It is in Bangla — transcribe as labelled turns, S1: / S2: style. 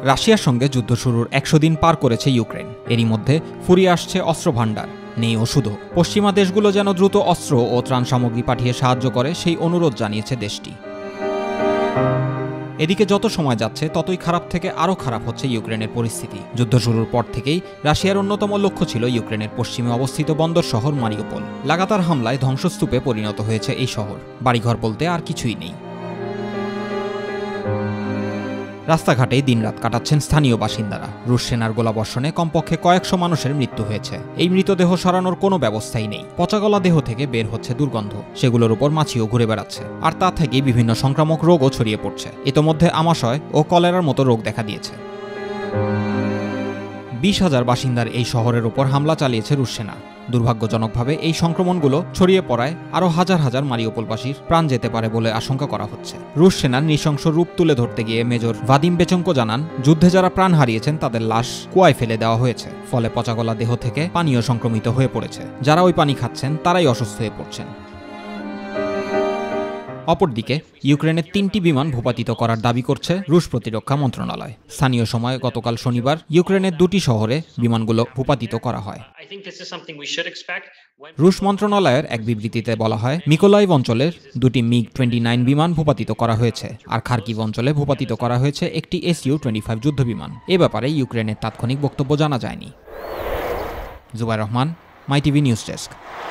S1: রাশিয়ার সঙ্গে যুদ্ধ শুরুর ১০০ দিন পার করেছে ইউক্রেন। এরই মধ্যে ফুরিয়ে আসছে অস্ত্র ভাণ্ডার, নেই ওষুধও। পশ্চিমা দেশগুলো যেন দ্রুত অস্ত্র ও ত্রাণ সামগ্রী পাঠিয়ে সাহায্য করে সেই অনুরোধ জানিয়েছে দেশটি। এদিকে যত সময় যাচ্ছে ততই খারাপ থেকে আরও খারাপ হচ্ছে ইউক্রেনের পরিস্থিতি। যুদ্ধ শুরুর পর থেকেই রাশিয়ার অন্যতম লক্ষ্য ছিল ইউক্রেনের পশ্চিমে অবস্থিত বন্দর শহর মারিউপোল। লাগাতার হামলায় ধ্বংসস্তূপে পরিণত হয়েছে এই শহর। বাড়িঘর বলতে আর কিছুই নেই। রাস্তাঘাটেই দিনরাত কাটাচ্ছেন স্থানীয় বাসিন্দারা। রুশ সেনার গোলাবর্ষণে কমপক্ষে কয়েকশো মানুষের মৃত্যু হয়েছে। এই মৃতদেহ সরানোর কোনো ব্যবস্থাই নেই। পচাগলা দেহ থেকে বের হচ্ছে দুর্গন্ধ। সেগুলোর উপর মাছিও ঘুরে বেড়াচ্ছে। আর তা থেকেই বিভিন্ন সংক্রামক রোগও ছড়িয়ে পড়ছে। ইতোমধ্যে আমাশয় ও কলেরার মতো রোগ দেখা দিয়েছে। ২০,০০০ বাসিন্দার এই শহরের উপর হামলা চালিয়েছে রুশ সেনা। দুর্ভাগ্যজনকভাবে এই সংক্রমণগুলো ছড়িয়ে পড়ায় আরও হাজার হাজার মারিউপোলবাসীর প্রাণ যেতে পারে বলে আশঙ্কা করা হচ্ছে। রুশ সেনার নৃশংস রূপ তুলে ধরতে গিয়ে মেজর ভাদিম বেচেঙ্কো জানান, যুদ্ধে যারা প্রাণ হারিয়েছেন তাদের লাশ কুয়ায় ফেলে দেওয়া হয়েছে। ফলে পচাগলা দেহ থেকে পানীয় সংক্রমিত হয়ে পড়েছে। যারা ওই পানি খাচ্ছেন তারাই অসুস্থ হয়ে পড়ছেন। অপরদিকে ইউক্রেনের ৩টি বিমান ভূপাতিত করার দাবি করছে রুশ প্রতিরক্ষা মন্ত্রণালয়। স্থানীয় সময় গতকাল শনিবার ইউক্রেনের ২টি শহরে বিমানগুলো ভূপাতিত করা হয়। রুশ মন্ত্রণালয়ের এক বিবৃতিতে বলা হয়, মিকোলাইভ অঞ্চলের ২টি মিগ-29 বিমান ভূপাতিত করা হয়েছে, আর খার্কিভ অঞ্চলে ভূপাতিত করা হয়েছে একটি Su-25 যুদ্ধ বিমান। এ ব্যাপারে ইউক্রেনের তাৎক্ষণিক বক্তব্য জানা যায়নি। Zubair Rahman, MyTV news desk.